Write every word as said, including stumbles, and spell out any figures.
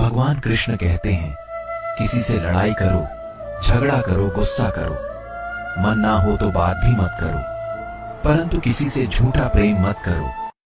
भगवान कृष्ण कहते हैं, किसी से लड़ाई करो, झगड़ा करो, गुस्सा करो, मन ना हो तो बात भी मत करो, परंतु किसी से झूठा प्रेम मत करो।